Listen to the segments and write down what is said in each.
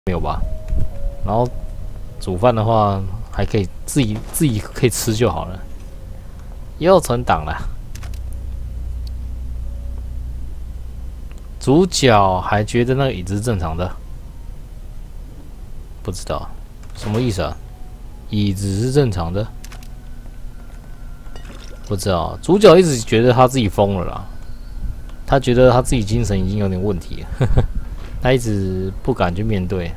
没有吧？然后煮饭的话，还可以自己可以吃就好了。又存档了。主角还觉得那个椅子是正常的，不知道什么意思啊？椅子是正常的，不知道。主角一直觉得他自己疯了啦，他觉得他自己精神已经有点问题了，他一直不敢去面对。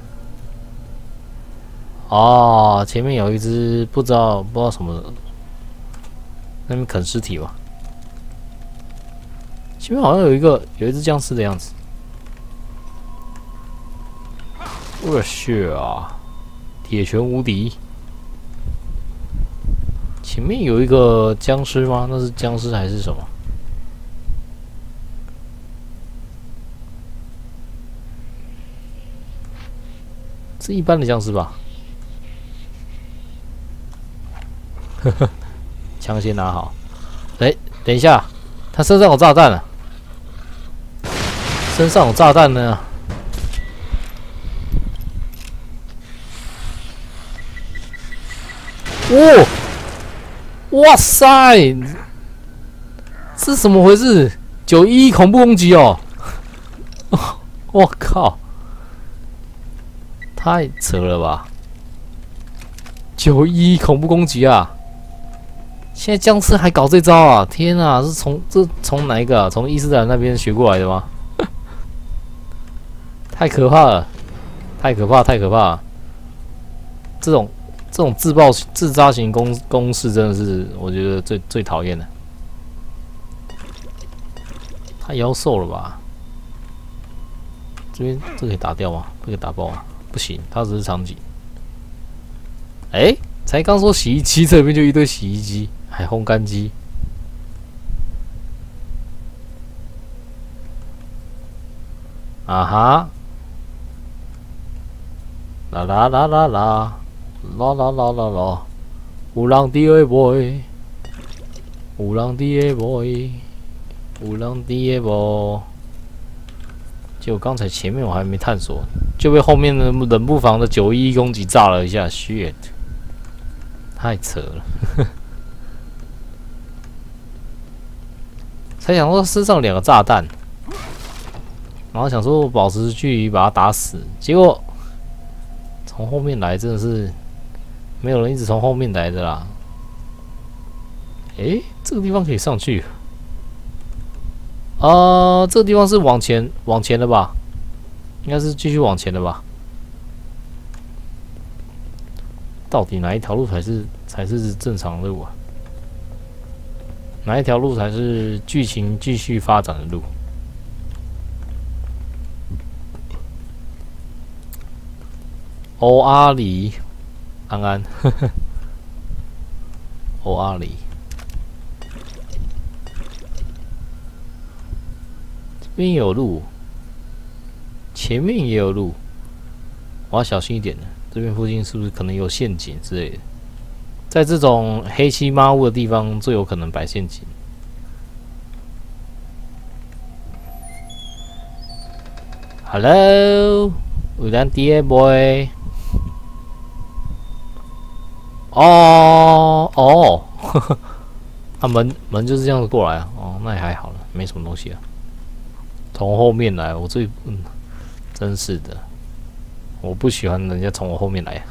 哦，前面有一只不知道什么，那边啃尸体吧。前面好像有一只僵尸的样子。我去啊！铁拳无敌。前面有一个僵尸吗？那是僵尸还是什么？是一般的僵尸吧？呵呵，枪先拿好。哎，等一下，他身上有炸弹啊！身上有炸弹呢！哦，哇塞，这怎么回事？911恐怖攻击哦！我靠，太扯了吧！911恐怖攻击啊！现在僵尸还搞这招啊！天啊，是从哪一个啊？从伊斯兰那边学过来的吗？太可怕了，太可怕，太可怕了！这种自杀型公式真的是我觉得最讨厌的。太妖兽了吧？这边这可以打掉吗？不可以打爆啊？不行，它只是场景。哎，才刚说洗衣机，这边就一堆洗衣机，还烘干机。啊哈！啦啦啦啦啦，啦啦啦啦啦，有人伫个袂，有人伫个袂，有人伫个无。结果刚才前面我还没探索，就被后面的冷不防的911攻击炸了一下 ，shit， 太扯了。才想说身上2个炸弹，然后想说我保持距离把他打死，结果。从后面来真的是没有人一直从后面来的啦。诶，这个地方可以上去。这个地方是往前的吧？应该是继续往前的吧？到底哪一条路才是正常的路啊？哪一条路才是剧情继续发展的路？欧阿里，安安，呵呵，欧阿里，这边有路，前面也有路，我要小心一点的。这边附近是不是可能有陷阱之类的？在这种黑漆麻乌的地方，最有可能摆陷阱。Hello， 有人伫个袂？哦，呵呵，啊门就是这样子过来啊，哦，那也还好了，没什么东西啊。从后面来，我真是的，我不喜欢人家从我后面来。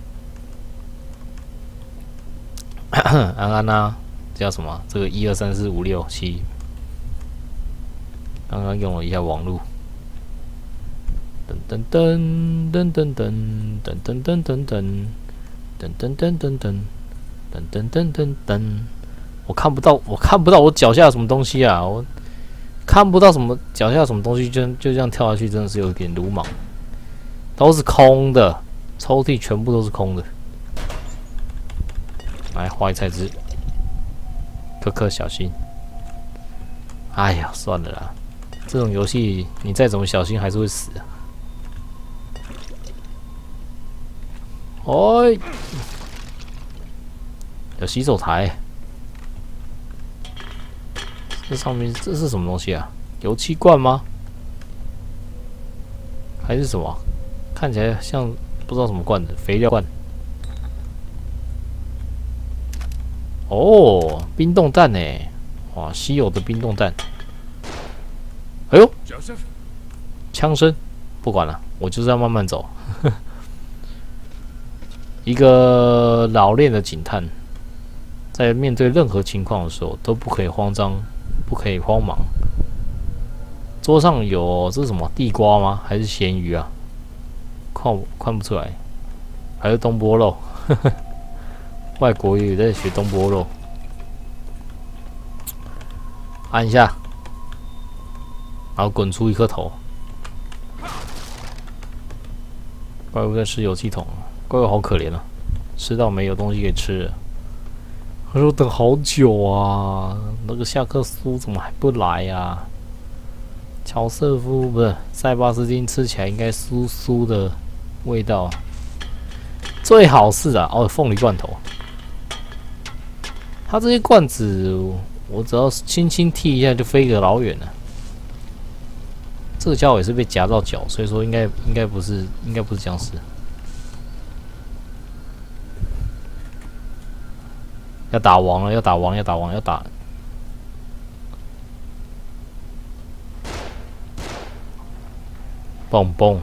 安安啊，这叫什么？这个1、2、3、4、5、6、7，刚刚用了一下网路。噔噔噔噔噔噔噔噔噔噔噔。噔噔噔噔噔噔噔噔噔噔，我看不到我脚下有什么东西啊！我看不到什么脚下有什么东西，就这样跳下去，真的是有点鲁莽。都是空的，抽屉全部都是空的。来，花椰菜汁，可可小心。哎呀，算了啦，这种游戏你再怎么小心还是会死啊。哎，有洗手台，这上面这是什么东西啊？油漆罐吗？还是什么？ 看起来像不知道什么罐子，肥料罐。哦，冰冻蛋呢？哇，稀有的冰冻蛋。哎呦，枪声，不管了，我就是要慢慢走。一个老练的警探，在面对任何情况的时候都不可以慌张，不可以慌忙。桌上有这是什么地瓜吗？还是咸鱼啊？看不出来，还是东坡肉。外国也有在学东坡肉。按一下，然后滚出一颗头。怪物在吃油气筒，怪物好可怜啊，吃到没有东西可以吃了。他说等好久啊，那个夏克苏怎么还不来呀？乔瑟夫不是塞巴斯汀，吃起来应该酥酥的味道，最好是啊，哦，凤梨罐头。它这些罐子，我只要轻轻踢一下就飞个老远了。这个家伙也是被夹到脚，所以说应该不是僵尸。要打王了，要打！蹦蹦！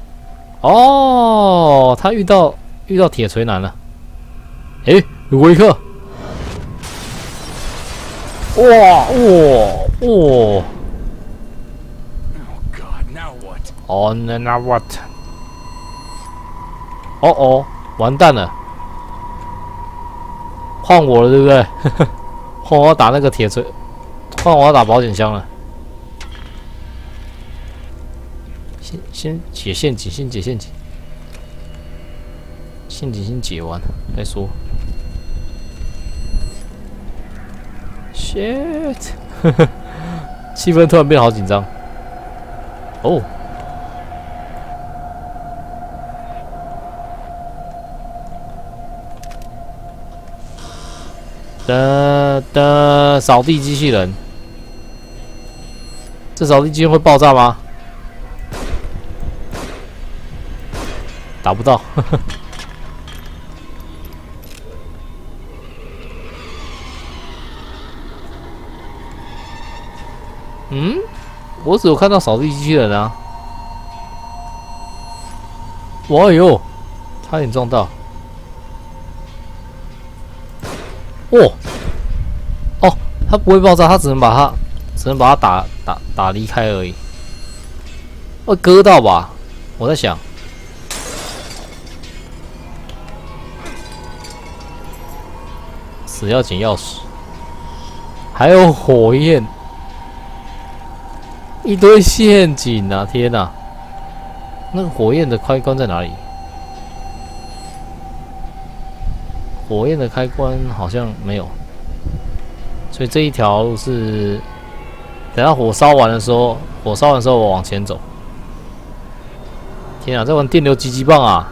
哦，他遇到铁锤男了。诶，有维克！哇！哦，那 what？ 哦，完蛋了！换我了，对不对？换我要打那个铁锤，换我要打保险箱了。先解陷阱，陷阱先解完再说。Shit！ 气氛突然变得好紧张。哦。扫地机器人，这扫地机器人会爆炸吗？打不到。嗯，我只有看到扫地机器人啊！哇哟，差点撞到。哦，它不会爆炸，它只能把它打离开而已。会割到吧？我在想。死要捡钥匙，还有火焰，一堆陷阱啊！天哪，那个火焰的开关在哪里？火焰的开关好像没有，所以这一条路是等到火烧完的时候我往前走。天啊，在玩电流击击棒啊！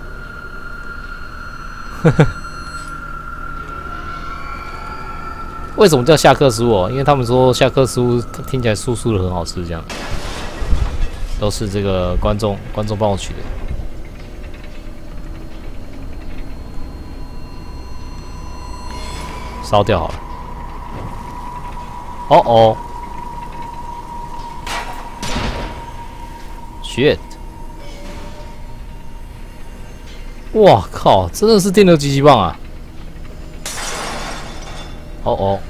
为什么叫夏克苏哦？因为他们说夏克苏听起来酥酥的很好吃，这样都是这个观众帮我取的。烧掉好了。哦 ，shit！ 哇靠，真的是电流击击棒啊！哦，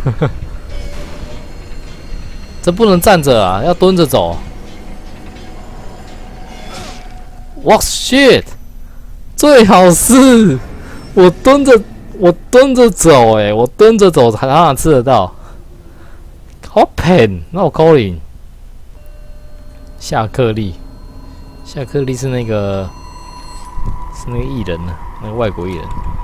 这不能站着啊，要蹲着走。哇 shit！ 最好是我蹲着走，我蹲着走才哪吃得到。好骗，那我高领。夏克利是那个艺人呢，那个外国艺人。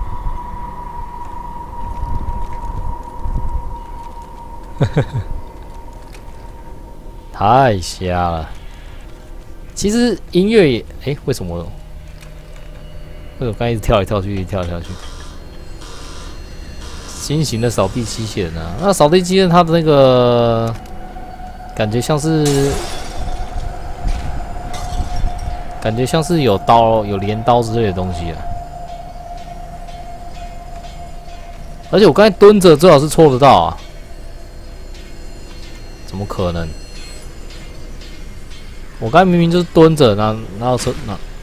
太瞎了！其实音乐也，为什么刚一直跳来跳去？新型的扫地机器人啊，那扫地机器人它的那个感觉像是感觉像是有刀、有镰刀之类的东西啊。而且我刚才蹲着，最好是戳得到啊！怎么可能？我刚才明明就是蹲着，哪有车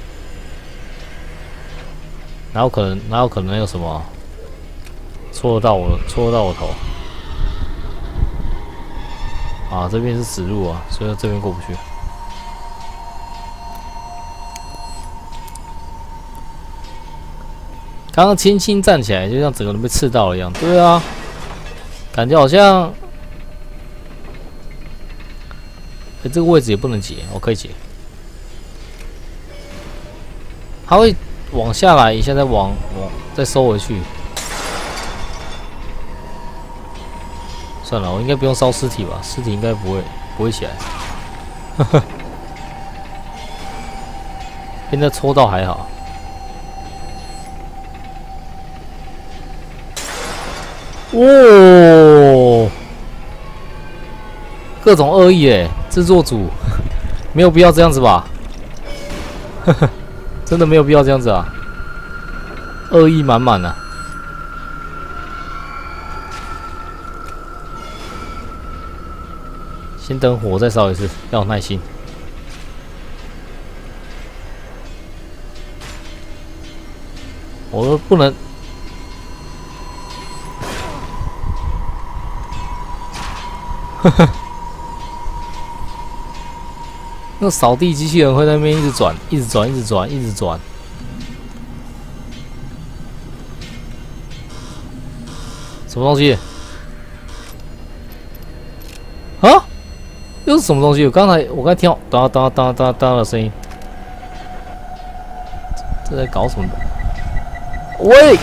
哪有可能有什么戳得到我头？啊，这边是死路啊，所以这边过不去。刚刚轻轻站起来，就像整个人被刺到了一样。对啊，感觉好像，这个位置也不能解，我可以解。它会往下来一下，再收回去。算了，我应该不用烧尸体吧？尸体应该不会起来。呵呵，现在抽到还好。哦，各种恶意诶，制作组没有必要这样子吧？呵呵，真的没有必要这样子啊，恶意满满啊！先等火再烧一次，要有耐心。我都不能。呵呵，那扫地机器人会在那边一直转，一直转，一直转，一直转。什么东西？啊？又是什么东西？我刚才听到当的声音，这在搞什么？喂！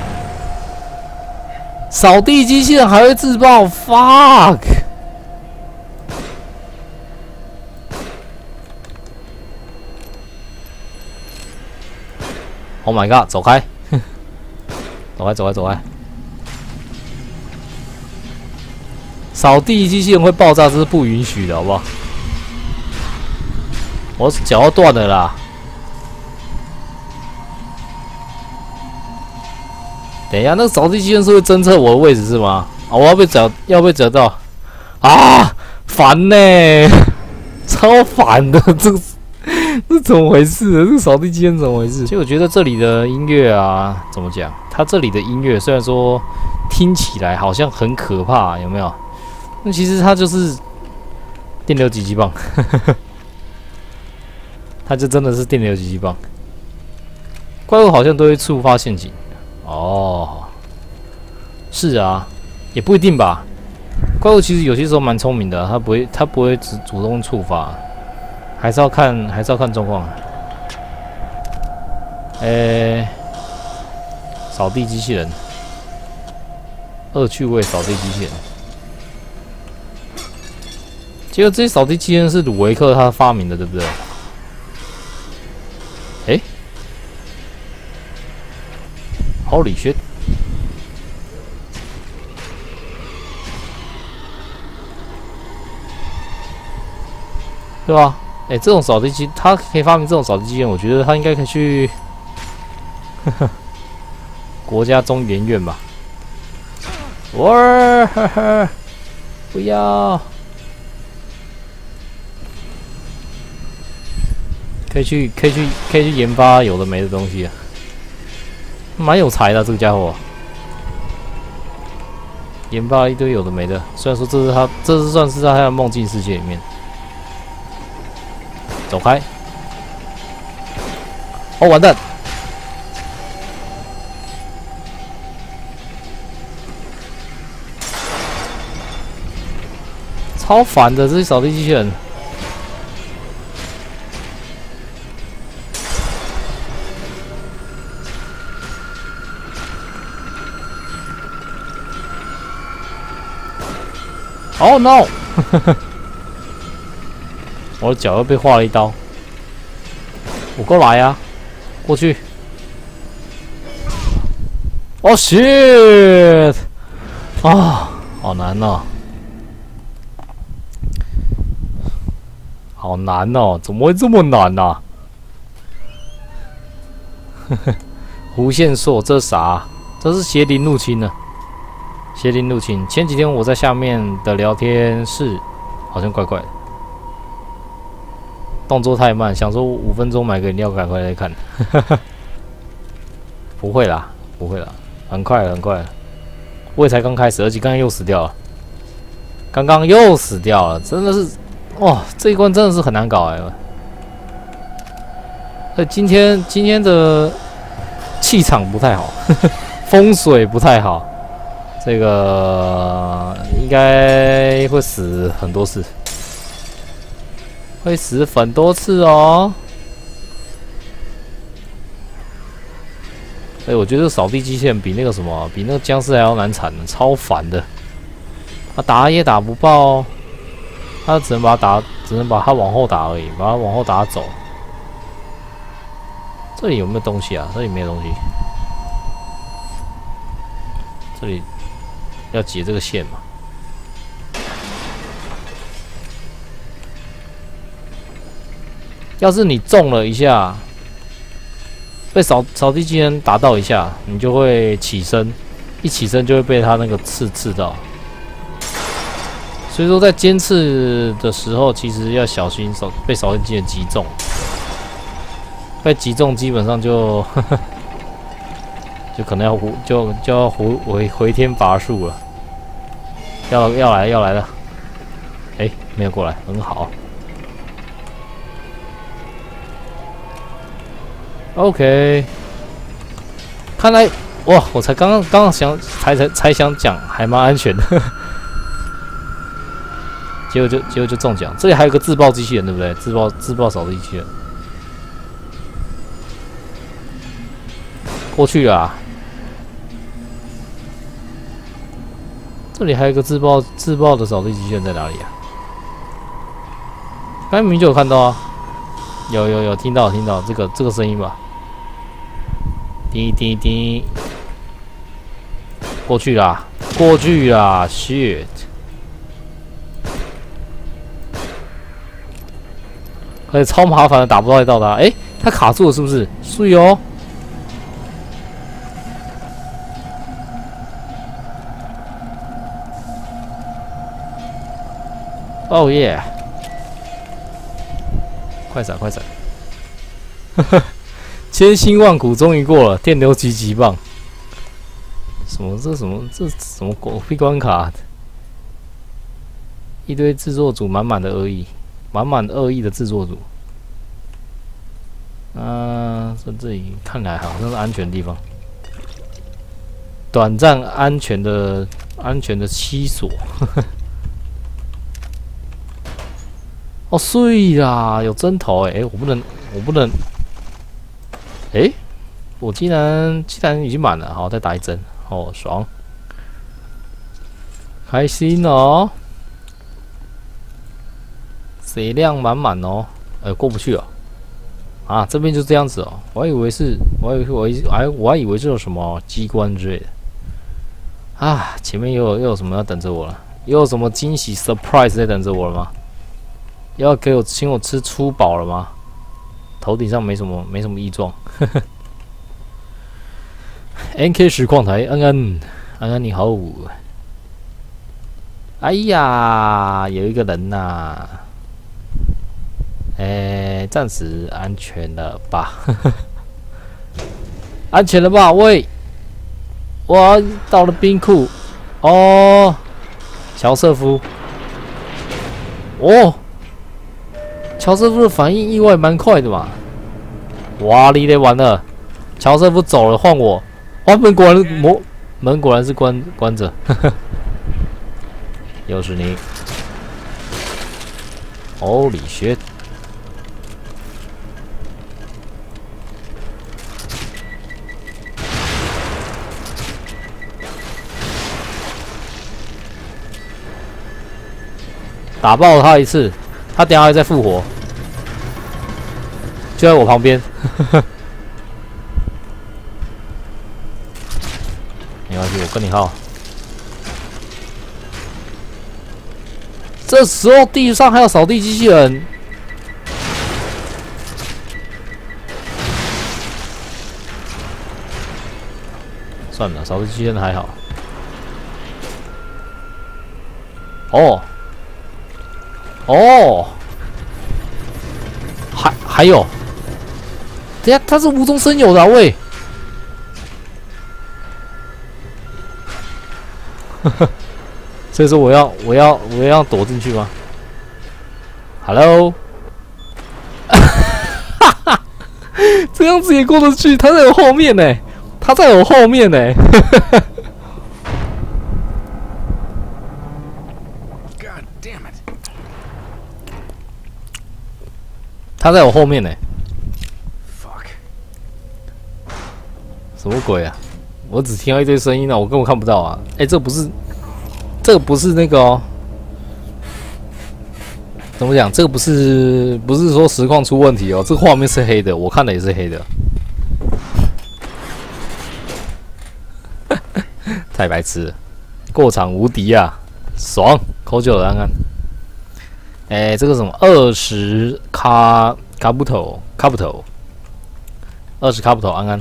扫地机器人还会自爆 ？fuck！ Oh my god！ 走开！走开！扫地机器人会爆炸，这是不允许的，好不好？我脚要断了啦！等一下，那个扫地机器人是会侦测我的位置是吗？啊，我要被找到啊！烦呢、超烦的，这怎么回事？这个扫地机器人怎么回事？其实我觉得这里的音乐啊，怎么讲？它这里的音乐虽然说听起来好像很可怕，有没有？那其实它就是电流击击棒，它就真的是电流击击棒。怪物好像都会触发陷阱。哦，是啊，也不一定吧。怪物其实有些时候蛮聪明的，它不会主动触发，还是要看状况。扫地机器人，恶趣味扫地机器人。结果这些扫地机器人是鲁维克他发明的，对不对？Holy shit！ 对吧？这种扫地机，他可以发明这种扫地机器人，我觉得他应该可以去国家中研院吧。哇，不要！可以去研发有的没的东西啊。蛮有才的这个家伙，研发了一堆有的没的。虽然说这是算是在他的梦境世界里面。走开！哦，完蛋！超烦的这些扫地机器人。Oh no！ 我的脚又被划了一刀。我过来啊，过去。Oh shit！ 啊，好难哦，好难哦，怎么会这么难啊？ 弧线硕，这是啥？这是邪灵入侵呢。邪灵入侵。前几天我在下面的聊天室，好像怪怪的，动作太慢，想说5分钟买个饮料，赶快来看。不会啦，不会啦，很快了，很快了。我也才刚开始，而且刚刚又死掉了。刚刚又死掉了，真的是，哇，这一关真的是很难搞今天的气场不太好，风水不太好，这个应该会死很多次，会死很多次哦。我觉得扫地机器人比那个什么，比那个僵尸还要难缠呢，超烦的。他打也打不爆，他只能把他往后打而已，把他往后打走。这里有没有东西啊？这里没有东西。这里要解这个线嘛？要是你中了一下，被扫地机器人打到一下，你就会起身，一起身就会被他那个刺到。所以说，在尖刺的时候，其实要小心被扫地机器人击中。被击中，基本上就就可能要回天乏术了。要来了，哎，没有过来，很好。OK， 看来哇，我才刚刚才想讲，还蛮安全的。结果就中奖。这里还有个自爆机器人，对不对？自爆扫地机器人。过去啊！这里还有一个自爆的扫地机器人在哪里啊？刚才明明就有看到啊，有听到这个声音吧？滴滴滴，过去啦！shit！ 而且超麻烦的，打不到他。哎，他卡住了是不是？注意哦！哦耶！快闪！千辛万苦终于过了，电流极棒。这什么狗屁关卡？一堆制作组满满恶意的制作组。这里看来好像是安全的地方。短暂安全的栖所。哦，碎啦，有针头哎！我不能，哎，我既然已经满了，好，再打一针，哦，爽，开心哦，血量满满哦，过不去了，啊，这边就这样子哦，我还以为是有什么机关之类的，啊，前面又有什么要等着我了？又有什么惊喜 surprise 在等着我了吗？要请我吃粗饱了吗？头顶上没什么异状。NK 实况台，安安你好。哎呀，有一个人呐、暂时安全了吧？安全了吧？喂，我到了冰库。哦，乔瑟夫。哦。乔瑟夫的反应意外蛮快的嘛！哇，你得完了！乔瑟夫走了，换我。哇，门果然是关着，又是你。Holy shit！ 打爆他一次，他等一下还再复活。就在我旁边，没关系，我跟你耗。这时候地上还有扫地机器人， 算了，扫地机器人还好。哦，哦，还有，等下他是无中生有的、啊、喂。所以说我要躲进去吗 ？Hello， 这样子也过得去？他在我后面呢、欸，他在我后面呢、欸。他在我后面呢、欸。什么鬼啊！我只听到一堆声音啊，我根本看不到啊！哎、欸，这个不是那个哦。怎么讲？这个不是说实况出问题哦，这个画面是黑的，我看的也是黑的。太白痴了，过场无敌啊，爽！扣9了，安安。哎、欸，这个什么20卡布头，20卡布头，安安。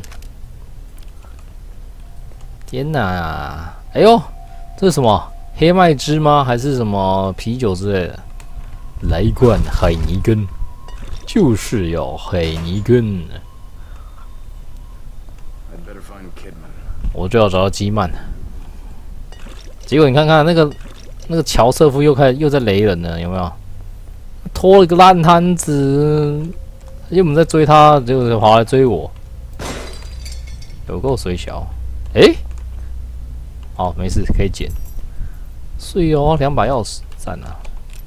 天哪！哎呦，这是什么？黑麦汁吗？还是什么啤酒之类的？来一罐海尼根，就是要海尼根。我就要找到基曼。结果你看看那个乔瑟夫又在雷人了，有没有？拖了一个烂摊子，因为我们在追他，结果跑来追我，有够水小。诶，好，没事，可以捡。碎哦，2把钥匙，赞啊！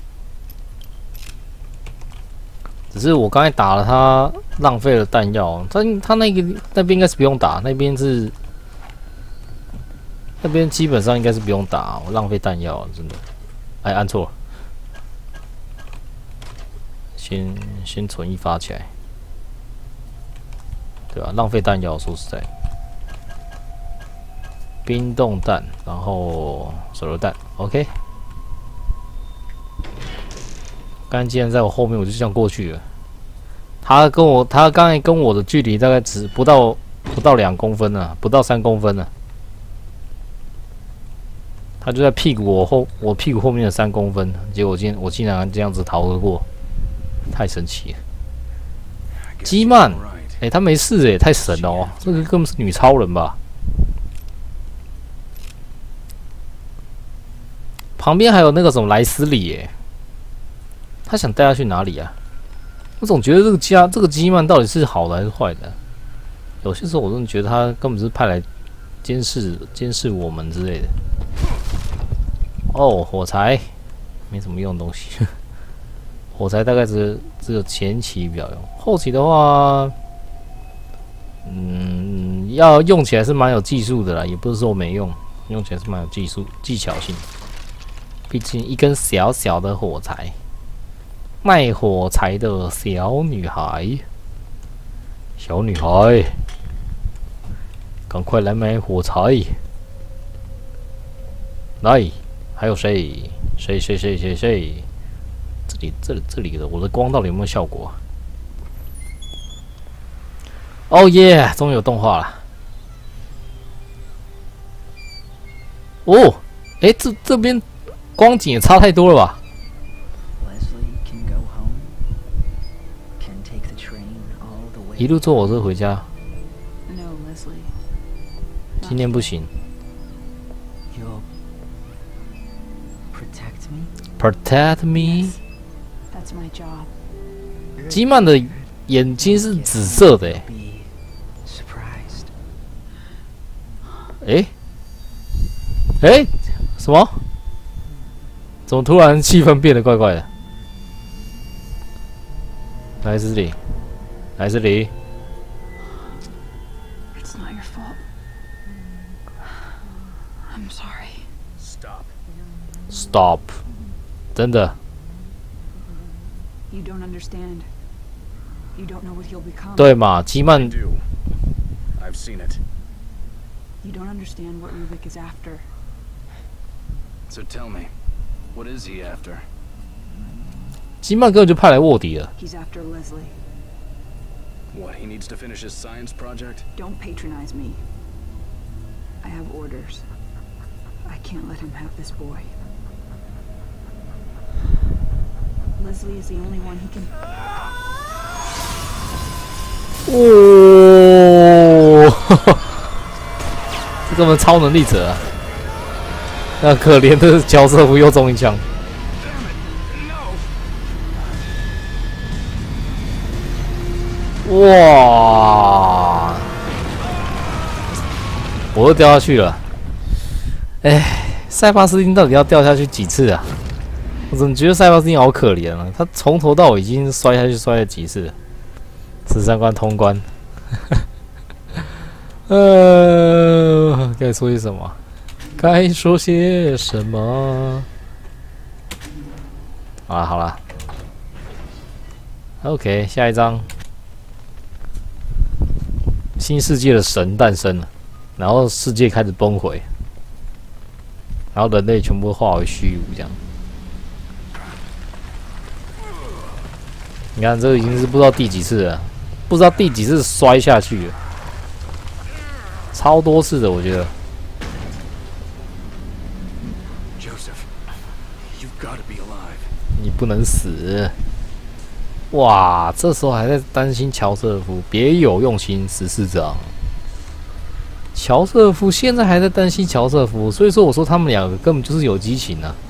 只是我刚才打了他，浪费了弹药。他那边应该是不用打，那边基本上应该是不用打，我浪费弹药了，真的。哎，按错了。先存1发起来，对吧、啊？浪费弹药，说实在。冰冻弹，然后手榴弹 ，OK。刚才既然在我后面，我就这样过去了。他刚才跟我的距离大概只不到2公分啊，不到3公分啊。他就在我屁股后面的3公分，结果我竟然这样子逃得过，太神奇了。基曼，哎、欸，他没事哎、欸，太神了哦，这个根本是女超人吧？旁边还有那个什么莱斯里耶，他想带他去哪里啊？我总觉得这个基曼到底是好的还是坏的？有些时候我真的觉得他根本是派来监视我们之类的。哦，火柴没什么用的东西，火柴大概只有前期比较用，后期的话，要用起来是蛮有技术的啦，也不是说没用，用起来是蛮有技巧性的。毕竟一根小小的火柴，卖火柴的小女孩，赶快来买火柴！来，还有谁？谁？这里的我的光到底有没有效果？哦耶！终于有动画了。哦，哎，这边。光景也差太多了吧？一路坐火车回家。今天不行。Protect me。基曼的眼睛是紫色的哎，什么？怎么突然气氛变得怪怪的？莱斯里。 It's not your fault. I'm sorry. Stop. 真的。 You don't understand. You don't know what he'll become. 对嘛，基曼。 I've seen it. You don't understand what Rubik is after. So tell me. What is he after? 基曼根本就派来卧底了。 He's after Leslie. What, he needs to finish his science project? Don't patronize me. I have orders. I can't let him have this boy. Leslie is the only one he can. 哦，这根本超能力者啊！那可怜的乔瑟夫又中一枪。哇！我又掉下去了。哎，塞巴斯汀到底要掉下去几次啊？我怎么觉得塞巴斯汀好可怜啊？他从头到尾已经摔下去摔了几次了？13关通关。该说些什么？该说些什么？好了 ，OK， 下一章，新世界的神诞生了，然后世界开始崩毁，然后人类全部化为虚无，这样。你看，这个已经是不知道第几次了，不知道第几次摔下去了，超多次的，我觉得。你不能死！哇，这时候还在担心乔瑟夫，别有用心，14章。乔瑟夫现在还在担心乔瑟夫，所以说我说他们两个根本就是有激情啊。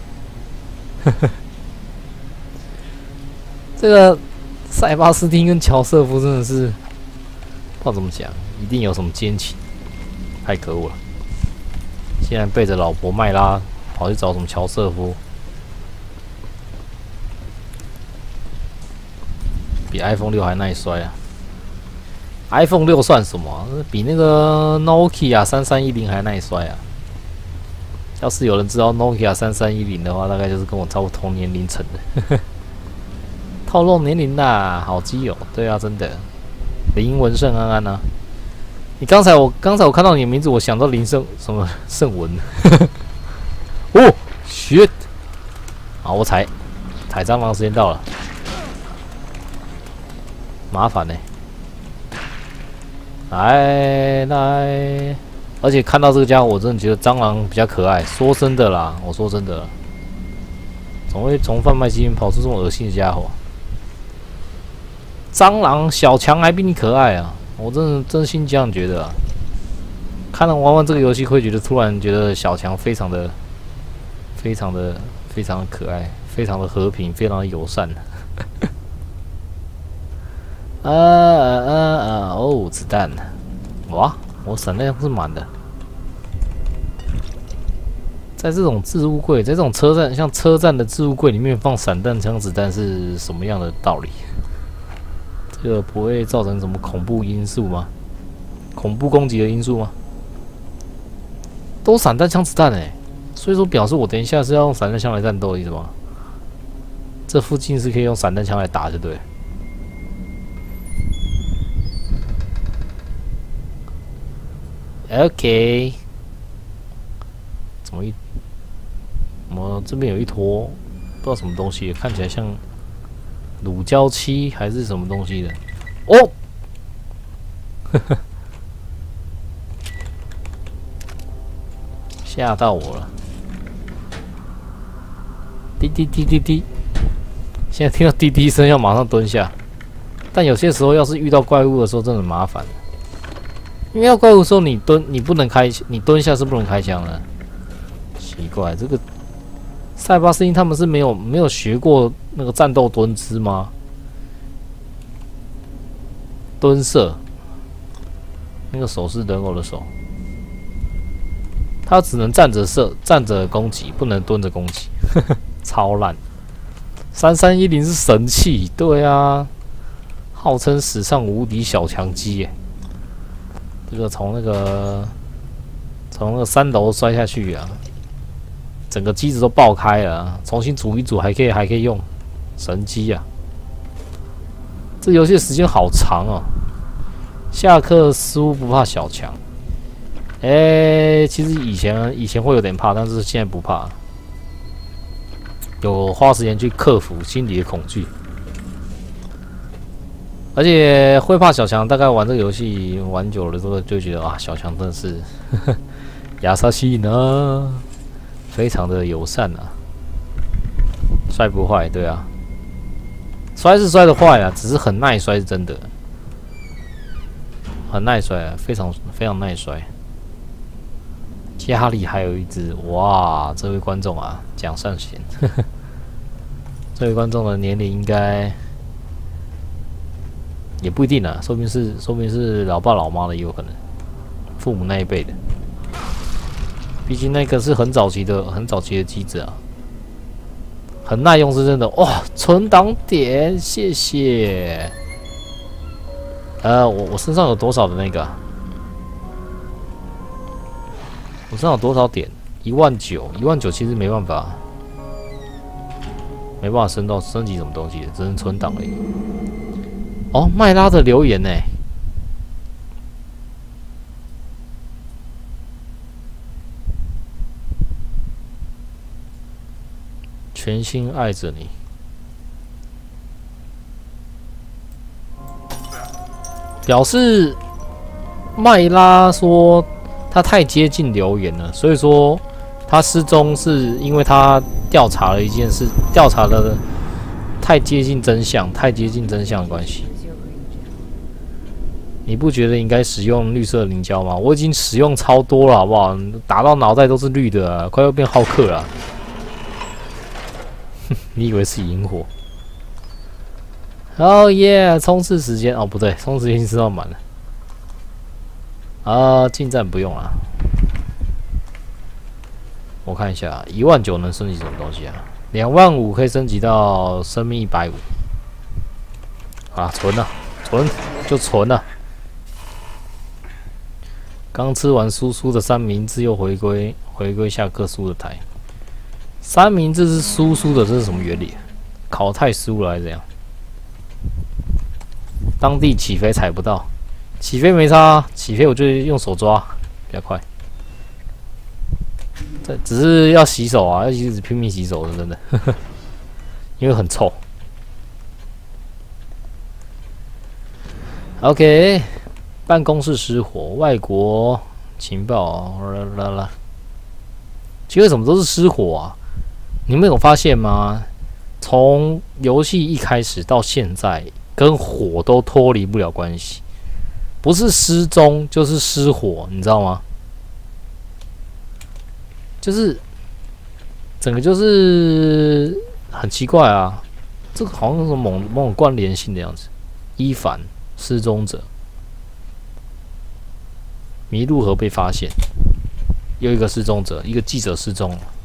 这个塞巴斯汀跟乔瑟夫真的是不知道怎么讲，一定有什么奸情，太可恶了！现在背着老婆麦拉跑去找什么乔瑟夫。比 iPhone 6还耐摔啊 ！iPhone 6算什么、啊？比那个 Nokia 3310还耐摔啊！要是有人知道 Nokia 3310的话，大概就是跟我差不多同年龄层的。透露年龄啦，好基友，对啊，真的。林文胜安安啊！你刚才我看到你的名字，我想到林胜什么胜文。哦 ，shit！ 好，我踩蟑螂时间到了。麻烦呢、来，而且看到这个家伙，我真的觉得蟑螂比较可爱。说真的啦，我说真的啦，怎么会从贩卖机里面跑出这种恶心的家伙？蟑螂小强还比你可爱啊！我真心这样觉得啊。看了玩这个游戏，会觉得突然觉得小强非常的可爱，非常的和平，非常的友善。哦，子弹！哇，我散弹枪是满的。在这种置物柜，在这种车站，像车站的置物柜里面放散弹枪子弹是什么样的道理？这个不会造成什么恐怖因素吗？恐怖攻击的因素吗？都散弹枪子弹所以说表示我等一下是要用散弹枪来战斗的意思吗？这附近是可以用散弹枪来打，就对了。OK， 怎么我这边有一坨不知道什么东西，看起来像乳胶漆还是什么东西的哦，吓到我了！滴滴滴滴滴，现在听到滴滴声要马上蹲下，但有些时候要是遇到怪物的时候，真的很麻烦。因为要怪物的时候，你不能开，你蹲下是不能开枪的。奇怪，这个塞巴斯汀他们是没有学过那个战斗蹲姿吗？蹲射，那个手是人偶的手，他只能站着射，站着攻击，不能蹲着攻击，超烂。3310是神器，对啊，号称史上无敌小强机耶。这个从那个3楼摔下去啊，整个机子都爆开了、啊，重新组一组还可以用，神机啊！这游戏的时间好长哦。下课似乎不怕小强，其实以前会有点怕，但是现在不怕，有花时间去克服心里的恐惧。而且会怕小强，大概玩这个游戏玩久了之后，就觉得啊，小强真的是亚萨西呢，非常的友善啊，摔不坏，对啊，摔是摔得坏啊，只是很耐摔是真的，很耐摔啊，非常耐摔。家里还有一只，哇，这位观众啊，蒋善贤，这位观众的年龄应该也不一定啊，说明是老爸老妈的也有可能，父母那一辈的。毕竟那个是很早期的机子啊，很耐用是真的。哇，存档点，谢谢。我身上有多少的那个、啊？我身上有多少点？19000，19000其实没办法升级什么东西的，只能存档而已。哦，麦拉的留言呢？全心爱着你。表示麦拉说他太接近留言了，所以说他失踪是因为他调查了一件事，调查的太接近真相的关系。你不觉得应该使用绿色凝胶吗？我已经使用超多了，好不好？打到脑袋都是绿的啊，快要变浩克了。你以为是萤火？哦耶！冲刺时间哦，不对，冲刺时间知道满了。啊，近战不用了。我看一下，19000能升级什么东西啊？25000可以升级到生命150。啊，存了，存了。刚吃完酥酥的三明治，又回归下课酥的台。三明治是酥酥的，这是什么原理？烤太酥了还是怎样？当地起飞踩不到，起飞没差、啊，起飞我就用手抓比较快。这只是要洗手啊，要一直拼命洗手的，真的，因为很臭。OK， 办公室失火，外国情报啦。其实为什么都是失火啊？你们有发现吗？从游戏一开始到现在，跟火都脱离不了关系，不是失踪就是失火，你知道吗？就是整个就是很奇怪啊，这个好像是某种关联性的样子。伊凡失踪者，迷路河被发现，又一个失踪者，一个记者失踪了。